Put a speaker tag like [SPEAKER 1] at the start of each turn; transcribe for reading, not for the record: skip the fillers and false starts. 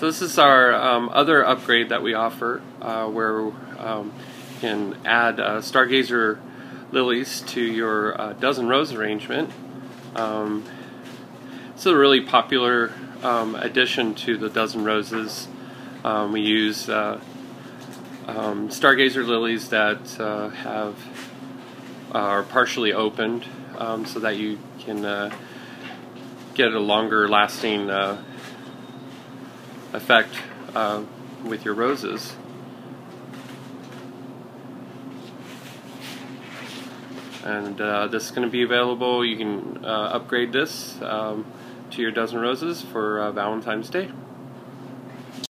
[SPEAKER 1] So this is our other upgrade that we offer, where you can add Stargazer Lilies to your dozen rose arrangement. It's a really popular addition to the dozen roses. We use Stargazer Lilies that are partially opened, so that you can get a longer lasting effect with your roses. And this is going to be available. You can upgrade this to your dozen roses for Valentine's Day.